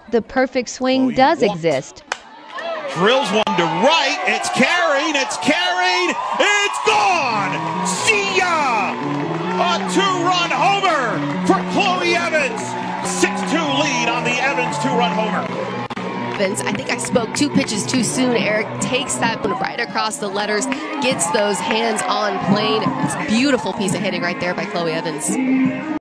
The perfect swing does exist. Drills one to right. It's carried. It's carried. It's gone. See ya! A two-run homer for Chloe Evans. 6-2 lead on the Evans two-run homer. I think I spoke 2 pitches too soon. Eric takes that one right across the letters, gets those hands on plane. It's a beautiful piece of hitting right there by Chloe Evans.